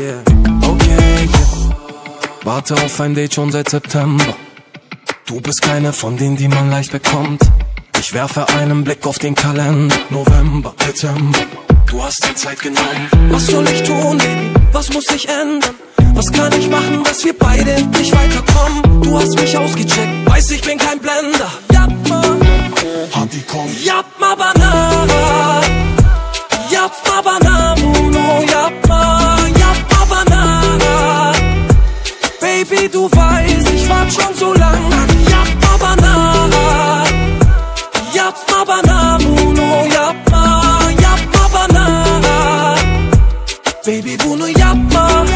yeah. Okay, yeah. Warte auf ein Date schon seit September. Du bist keine von denen, die man leicht bekommt. Ich werfe einen Blick auf den Kalender. November, Dezember, du hast dir Zeit genommen. Was soll ich tun, Baby? Was muss ich ändern? Was kann ich machen, dass wir beide endlich weiterkommen? Du hast mich ausgecheckt, weiß ich bin kein Blender. Yapma, Hadi komm. Yapma bana, yapma bana bunu, yapma, yapma bana. Baby, du weißt, ich wart schon so lang. Yapma bana, yapma bana bunu, yapma, yapma bana. Baby, bunu yapma.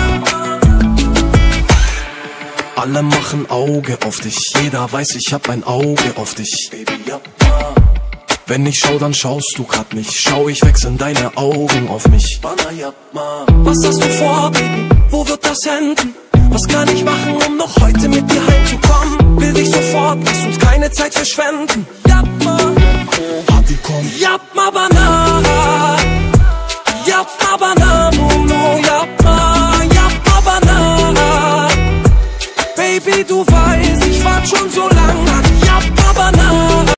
Alle machen Auge auf dich, jeder weiß, ich hab ein Auge auf dich. Baby, yapma. Wenn ich schau, dann schaust du grad nicht. Schau, ich wechseln deine Augen auf mich. Bana, yapma. Was hast du vor, Baby? Wo wird das enden? Was kann ich machen, um noch heute mit dir heimzukommen? Will dich sofort, lass uns keine Zeit verschwenden. Yapma, Hadi komm. Yapma bana.